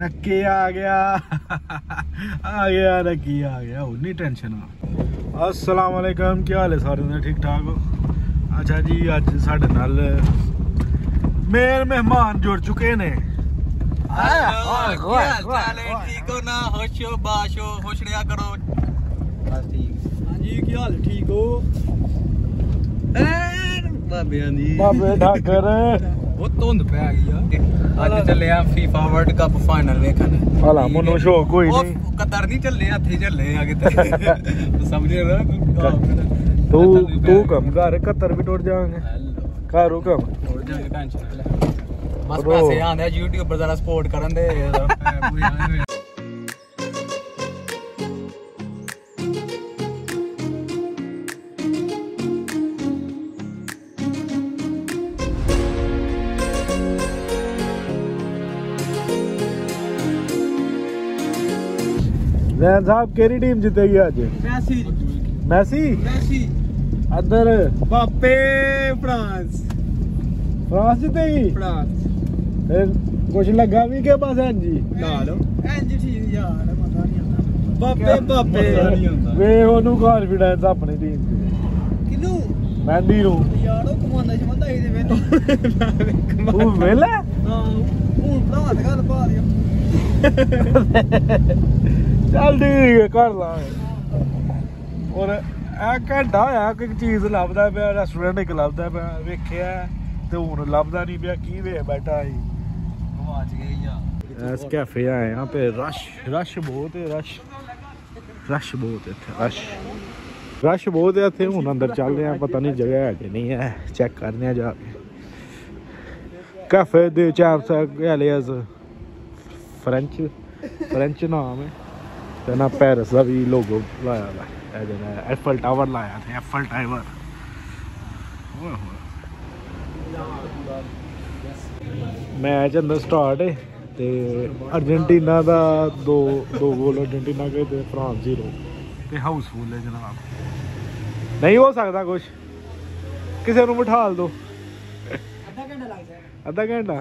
नक्की आ गया नक्की आ गया उन्नी टेंशन अस्सलाम वालेकुम क्या हाल है सारे ठीक ठाक हो। अच्छा जी अज साडे नाल मेरे मेहमान जुड़ चुके ने। ठीक हो ना होशो बाशो खुश रहा करो। जी क्या हाल ठीक हो बाबे ठाकर वो धुंध पै गई अज चले आ फीफा वर्ल्ड कप फाइनल वेखन। भला मनो शौक कोई नहीं कतर नहीं चले हथे चले आ किते समझ रहे तू कम घर कतर भी टुट जाएंगे घरों कम टुट जाएंगे टेंशन बस पैसे आंदे YouTube पर जरा सपोर्ट करन दे जैन साहब केरी टीम जीतेगी आज? मैसी मैसी मैसी अदर बापे फ्रांस फ्रांस जीतेगी फ्रांस फिर कुछ लगा भी के पास है जी ना लो एंज ठीक यार पता नहीं आता बापे बापे वे ओनू कॉन्फिडेंस अपनी टीम ते किनु मैंडी नु यार ओ कमांदा शमंदा ही दे वेले तू वेला हां हूं भरा ते गल पा दियो चल ठीक है कर लांगे और घंटा होया कोई चीज लभदा पिया रेस्टोरेंट एक लभदा पिया वेखिया ते हुन लभदा नहीं पिया की वे बैठा ही गवाच गई यार। इस कैफे आए यहाँ पे रश बहुत है रश बहुत है रश बहुत है इतने हूँ अंदर चल रहे हैं पता नहीं जगह है कि नहीं है चेक करने जाके कैफे दे चैप्स फ्रेंच नाम है तो ना पेरिस का भी लोगो लाया एफल टावर लाया था एफल टावर मैच अंदर स्टार्ट है ते अर्जेंटीना का दो गोल अर्जेंटीना के ते फ्रांस 0 ते हाउसफुल है जनाब नहीं हो सकता कुछ किसी को बिठाल दो आधा घंटा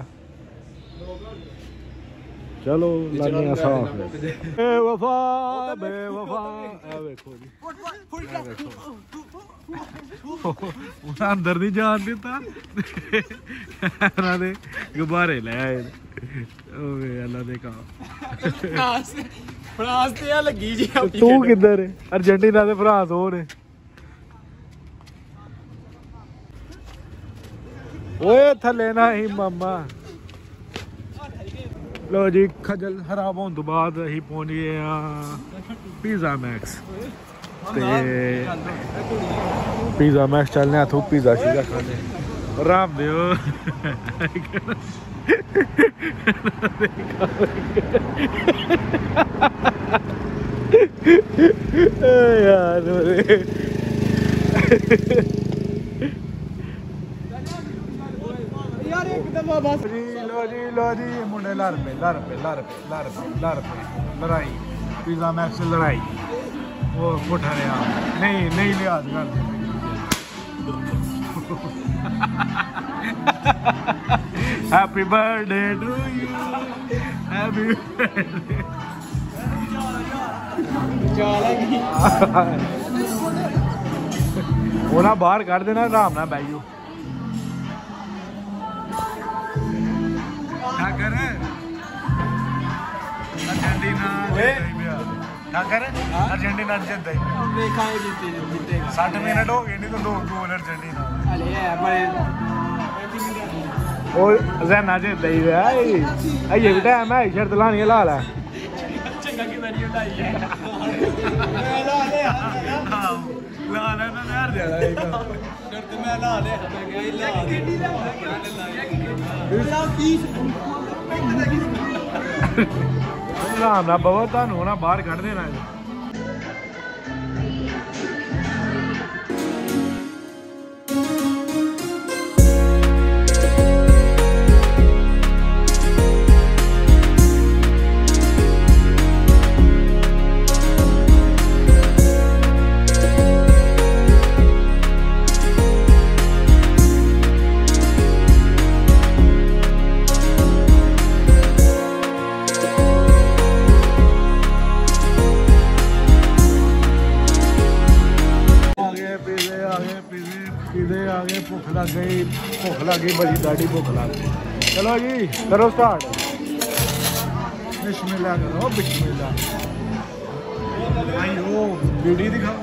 चलो लाने साफ बेवफा बेवफा ए देखो जी अंदर नहीं जान देता दे गुब्बारे ले आए ओए अल्लाह दे का फ्रांस ते लगी जी तू किधर है अर्जेंटीना ते फ्रांस हो रहे ओए थले ना ही मामा लो जी खजल खराब होने तो बाद ही पहुंच गए पिज़्ज़ा मैक्स पिज़्ज़ा मैक्स चलने तू पिज़्ज़ा शीज़ा खाने राम देव यार लो जी मुंडे लड़ पे लड़ाई पिज़्ज़ा मैक्स से लड़ाई वो पुठा रहा नहीं लिहाज कर happy birthday to you happy वो ना बाहर कर देना आराम ना बैठो अर्जेंटीना जीत गई 60 मिनट हो गए नहीं तो 2 गोल अर्जेंटीना और ज़ैना जीत गई ये भी टाइम है शर्त लानी है लाल है आराम ना बहुत तुहानू ना बाहर कढ़ देना। भाई भुख लग गई बड़ी दाढ़ी भुख लग गई। चलो जी करो स्टार्ट। बिस्मिल्लाह करो बिस्मिल्लाह। आयो वीडियो दिखा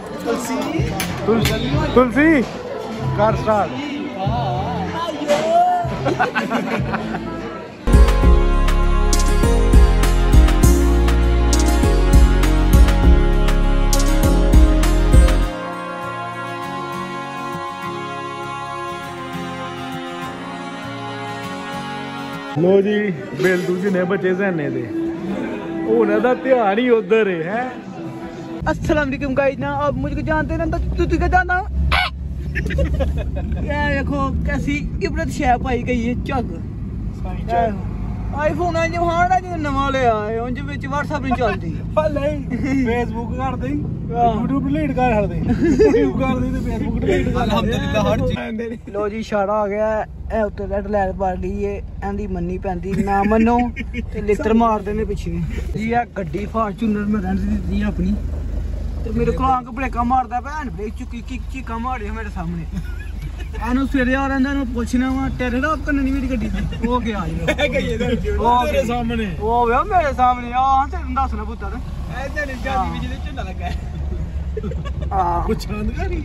तुलसी कर स्टार्ट। लो जी बेलदू जी ने बचे सहने दे उन्होंने ध्यान ही उधर है। अस्सलाम वालेकुम गाइस ना अब मुझको जानते ना तो तू क्या जानता हूँ। ये देखो कैसी इबरत शय पाई गई है झग आईफोन आज हाड़ा जो नवा ले आए उन विच व्हाट्सएप नहीं चलती फेसबुक कर दे यूट्यूब डिलीट कर दे यूट्यूब कर दे ते फेसबुक डिलीट कर अल्हम्दुलिल्लाह हर चीज। लो जी इशारा आ गया है उत्ते रेड लाइट पड़ गई है एंदी मन्नी पैंदी ना मनो ते लित्र मार देने पिछे जी। ये गड्डी फॉर्च्यूनर में रहंदी दी अपनी ते मेरे को आंक ब्रेका मारदा भैन ब्रेक चुकी चीका मारिया मेरे सामने एनु सवेरे आ रहा नु पूछना वा टेरे ऑफ करनी नहीं मेरी गड्डी दी हो गया ओ तेरे सामने ओ वे मेरे सामने हां ते दसना पुत्तर ऐसे नहीं जादी बिजली झंडा लगा है हां कुछ जानकारी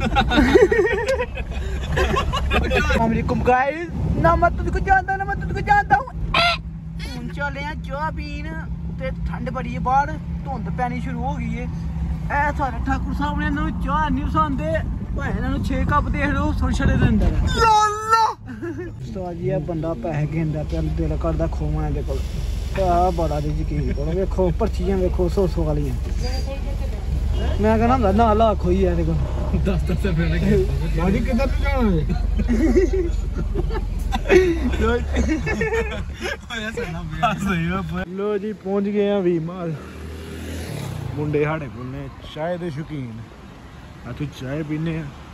वालेकुम गाइस ना मैं तुझको जानता ना मैं तुझको जानता हूं हुन चले आ चाह पीन ते ठंड बड़ी है बाहर धुंध पैनी शुरू हो गई है ए सारे ठाकुर साहब ने इन्हों चाह नहीं पसंद भाई इन्हों 6 कप देख लो सुर छड़े दे अंदर उस्ताद जी बंदा पैसे गिनदा पे दिल करदा खोवां दे कोल आ बड़ा दी यकीन करो देखो पर्चियां देखो 100 वालियां मैं कहना ना लाख होई है देखो 10 रुपए बाजी किधर तू जाना है। लो जी पहुंच गए हैं वी माल मुंडे साढ़े को चाय के शौकीन अस चाय पीने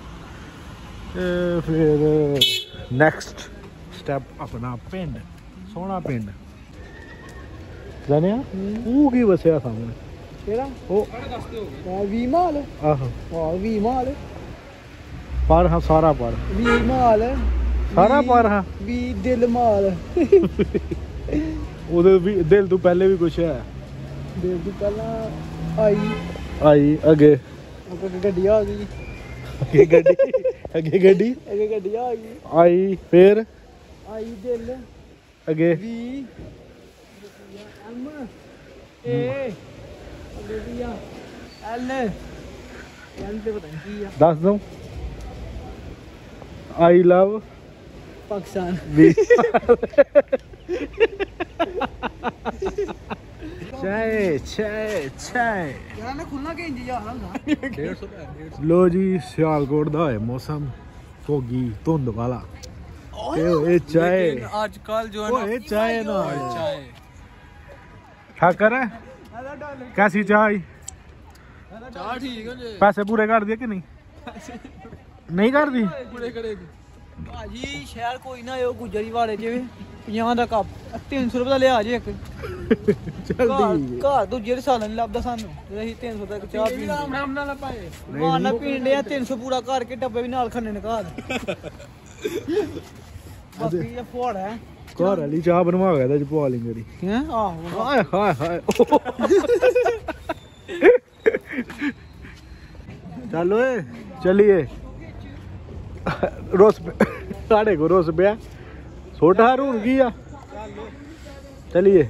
फिर नैक्सट स्टैप अपना पिंड सोहना पिंड जाने वो की बसया सामने केड़ा ओ वी माल आहो वाह वी माल पर हाँ सारा पर वी माल सारा पर हाँ वी दिल माल उधर भी दिल तो पहले भी कुछ है दिल तो पहला आई अगे गड्डी आ गई अगे गड्डी आ गई आई फिर आई दिल अगे वी एम ए अगे वी एल एल ते पता नहीं की है दस दो आई लव पाकिस्तान भी चाय चाय चाय यार ने खुलना के इंतजार होगा 150 लो जी सियालकोट दा है मौसम फोगी धुंध वाला ए चाय आजकल जो है ना ओए चाय ना चाय ठाकर है कैसी चाय चाय ठीक है जी पैसे पूरे कर दिए कि नहीं नहीं कर दी पूरे करेगी भाजी शहर कोई ना हो गुजरी वाले जिवे 50 ਦਾ ਕੱਪ 300 ਰੁਪਏ ਦਾ ਲਿਆ ਜੇ ਇੱਕ ਜਲਦੀ ਘਰ ਦੂਜੇ ਸਾਲ ਨਹੀਂ ਲੱਭਦਾ ਸਾਨੂੰ ਅਸੀਂ 300 ਦਾ ਚਾਹ ਪੀਂਦੇ ਨਾਮ ਨਾਲ ਪਾਏ ਮਾਨਾ ਪੀਂਦੇ ਆ 300 ਪੂਰਾ ਕਰਕੇ ਡੱਬੇ ਵੀ ਨਾਲ ਖੰਨੇ ਨੇ ਘਰ ਬਾਕੀ ਇਹ ਫੋੜ ਹੈ ਘਰ ਵਾਲੀ ਚਾਹ ਬਣਵਾ ਗਿਆ ਤੇ ਪਵਾ ਲਈ ਮੇਰੀ ਹੈ ਆਹੋ ਹਾਏ ਹਾਏ ਹਾਏ चलो चलिए रोस साढ़े को रोस पे छोटा रून किया चलिए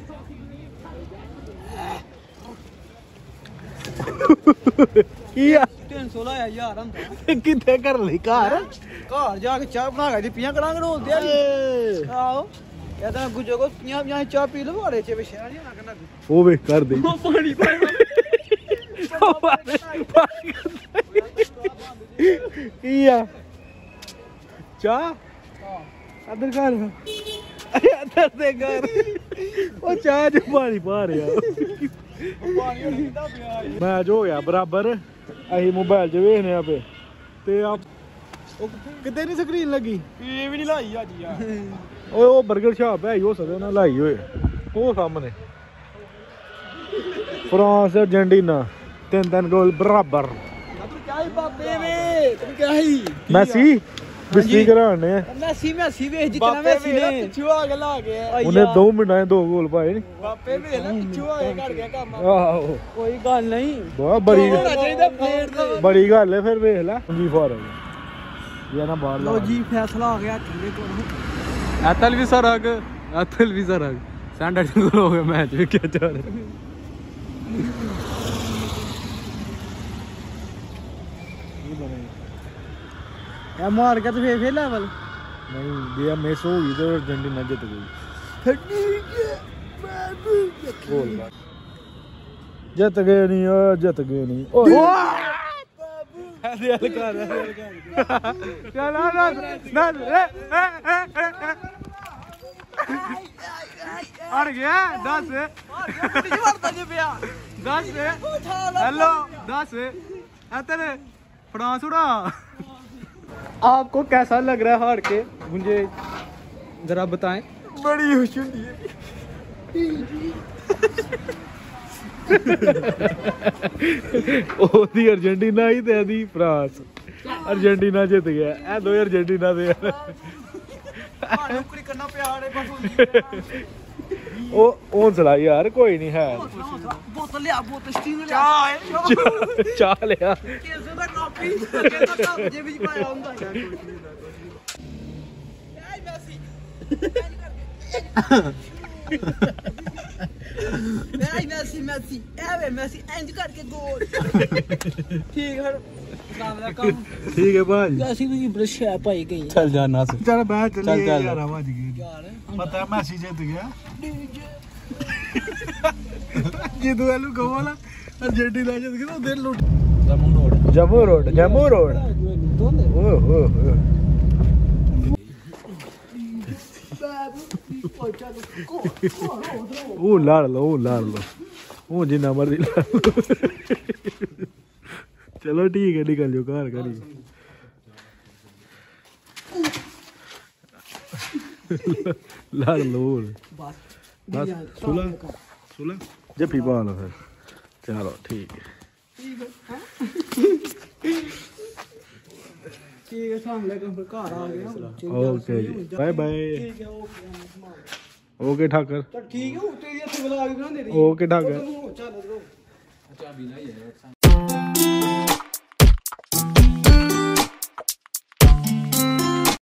किया 300 ਲਾਇਆ ਯਾਰ ਹੁੰਦਾ किथे कर ली घर ਘਰ ਜਾ ਕੇ ਚਾਹ ਬਣਾ ਕੇ ਦਿੱਪੀਆਂ ਕਰਾਂਗੇ ਰੋਲ ਦੇ ਆਹੋ ਕਹਿੰਦਾ ਗੁੱਜੋ ਕੋ 50 ਚਾਹ ਪੀ ਲਓ ਵਾੜੇ ਚ ਵਿਸ਼ਾ ਨਹੀਂ ਨਾ ਕਰਨਾ वो वे कर दे ਪਾਣੀ किया चाह अदर घर अदर दे घर ओ चाह जो पानी पा रहा मैच हो गया बराबर अही मोबाइल च वेखने पे ते आप किते नहीं स्क्रीन लगी ਇਹ ਵੀ ਨਹੀਂ ਲਾਈ ਅੱਜ ਯਾਰ ओए ओ बर्गर शॉप है हो सकता ना लाई होए ओ सामने फ्रांस अर्जेंटीना 3-3 गोल बराबर ਤੂੰ ਕਿਹਾ ਹੀ ਬਾਬੇ ਵੇ ਤੂੰ ਕਿਹਾ ਹੀ मैसी ਬਿਸਤੀ ਕਰਾਣੇ ਮੈਸੀ ਵੇਖ ਜਿੱਤਣਾ ਮੈਸੀ ਨੇ ਪਿੱਛੋਂ ਆ ਕੇ ਲਾ ਗਿਆ ਉਹਨੇ 2 ਮਿੰਟਾਂ 'ਚ 2 ਗੋਲ ਪਾਏ ਨੇ ਬਾਪੇ ਵੇਖ ਲੈ ਪਿੱਛੋਂ ਆ ਕੇ ਕਰ ਗਿਆ ਕੰਮ ਆਹੋ ਕੋਈ ਗੱਲ ਨਹੀਂ ਬਹੁਤ ਬੜੀ ਹੋਣਾ ਚਾਹੀਦਾ ਪਲੇਟ ਦਾ ਬੜੀ ਗੱਲ ਹੈ ਫਿਰ ਵੇਖ ਲੈ ਜੀ ਫਾਰ ਇਹ ਨਾ ਬਾਹਰ ਲੋ ਜੀ ਫੈਸਲਾ ਆ ਗਿਆ ਠੰਡੇ ਕੋਲ ਐਤਲ ਵੀ ਸਰਗ ਸੈਂਡਰ ਗੋਲ ਹੋ ਗਿਆ ਮੈਚ ਵੀ ਕਿਆ ਚੱਲ ਇਹ ਮਾਰ ਕੇ ਤੇ ਫੇਰ ਲੈਵਲ ਨਹੀਂ ਜੇ ਮਿਸ ਹੋ ਗਈ ਤੇ ਅਰਜੈਂਟੀਨਾ ਜਿੱਤ ਗਈ ਗੋਲ ਜਿੱਤ ਗਏ ਨਹੀਂ ਜਿੱਤ ਗਏ ਨਹੀਂ ਓਏ ਐਸੇ ਹਲਕਾ ਚੱਲ ਨਾ ਅੜ ਗਿਆ 10 हेलो 10 तेरे फ्रांस उड़ा आपको कैसा लग रहा है हार के मुझे जरा बताएं बड़ी खुशी होती है ਉਹਦੀ ਅਰਜੈਂਟੀਨਾ ਹੀ ਤੇ ਇਹਦੀ ਫਰਾਂਸ ਅਰਜੈਂਟੀਨਾ ਜਿੱਤ ਗਿਆ ਇਹ ਦੋ ਅਰਜੈਂਟੀਨਾ ਦੇ ਨੌਕਰੀ ਕਰਨਾ ਪਿਆ ਰੇ ਬਸ ਉਹ ਹੌਸਲਾ ਯਾਰ ਕੋਈ ਨਹੀਂ ਹੈ ਬੋਤਲ ਲਿਆ ਬੋਤਲ ਸਟੀਮ ਲਿਆ ਚਾਹ ਲਿਆ ਕਿਸੇ ਦਾ ਕਾਪੀ ਕਿਸੇ ਦਾ ਕੱਪ ਜੇ ਵਿੱਚ ਪਾਇਆ ਹੁੰਦਾ ਐ ਮੈਸੀ ਮੈਸੀ ਐਵੇਂ ਮੈਸੀ ਇੰਜ ਕਰਕੇ ਗੋਲ ਠੀਕ ਹੈ ਕੰਮ ਦਾ ਕੰਮ ਠੀਕ ਹੈ ਭਾਜੀ ਅਸੀਂ ਵੀ ਬ੍ਰਸ਼ ਹੈ ਭਾਈ ਗਈ चल जा नास ਚੱਲ ਬਹਿ ਚੱਲੀਏ ਚੱਲ। 11 ਵਜ ਗਏ ਪਤਾ ਮੈਸੀ ਜਿੱਤ ਗਿਆ ਜਦੋਂ ਇਹਨੂੰ ਕਹੋ ਨਾ ਅਰਜੈਂਟੀਨਾ ਜਿੱਤ ਗਿਆ ਉਹਦੇ ਲੁੱਟ ਜੰਮੂ ਰੋਡ ਓਏ ਹੋਏ ਹੋਏ ਉਹ ਲੜ ਲਓ ਉਹ ਜਿੰਨਾ ਮਰਜ਼ੀ ਲੜ ਲਓ ਚਲੋ ਠੀਕ ਹੈ ਨਿਕਲ ਜਾਓ ਘਰ ਘਰੀ ਲੜ ਲਓ ਬਸ ਸੁਲਾ ਜੱਫੀ ਪਾ ਲਓ ਫਿਰ ਚਲੋ ਠੀਕ ਹੈ ਠੀਕ ਹੈ ਸਾਹਮਣੇ ਕੰਮ ਘਰ ਆ ਗਿਆ ਓਕੇ ਜੀ ਬਾਏ ਬਾਏ ਠੀਕ ਹੈ ਓਕੇ ਠਾਕਰ ਤਾਂ ਠੀਕ ਹੈ ਤੇਰੀ ਇੱਥੇ ਬੁਲਾ ਕੇ ਬਣਾਉਂਦੇ ਰਹੀ ਓਕੇ ਠਾਕਰ ਚੱਲ चाबी नहीं है